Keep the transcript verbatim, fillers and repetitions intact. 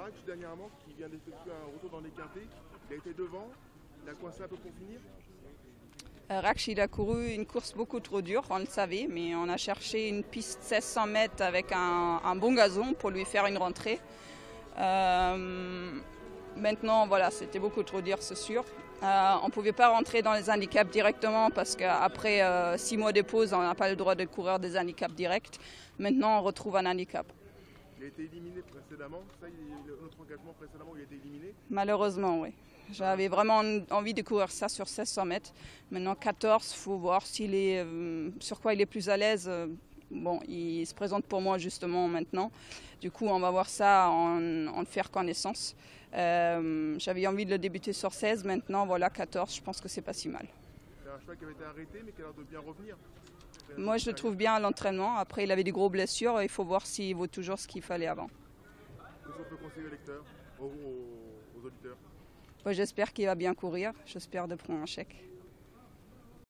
Rach dernièrement qui vient d'effectuer un retour dans les quintés. Il a été devant, il a coincé un peu pour finir. Euh, Rach, il a couru une course beaucoup trop dure, on le savait, mais on a cherché une piste seize cents mètres avec un, un bon gazon pour lui faire une rentrée. Euh, maintenant, voilà, c'était beaucoup trop dur, c'est sûr. Euh, on ne pouvait pas rentrer dans les handicaps directement parce qu'après euh, six mois de pause, on n'a pas le droit de courir des handicaps directs. Maintenant, on retrouve un handicap. Il a été éliminé précédemment, ça, il, notre engagement précédemment, il a été éliminé. Malheureusement, oui. J'avais vraiment envie de courir ça sur seize cents mètres. Maintenant, quatorze, il faut voir s'il est, euh, sur quoi il est plus à l'aise. Bon, il se présente pour moi justement maintenant. Du coup, on va voir ça, en, en faire connaissance. Euh, J'avais envie de le débuter sur seize, maintenant, voilà, quatorze, je pense que c'est pas si mal. C'est un cheval qui avait été arrêté, mais qui a l'air de bien revenir. Moi, je le trouve bien à l'entraînement. Après, il avait des gros blessures. Il faut voir s'il vaut toujours ce qu'il fallait avant. Qu'est-ce qu'on peut conseiller aux lecteurs, aux, aux, aux auditeurs? J'espère qu'il va bien courir. J'espère de prendre un chèque.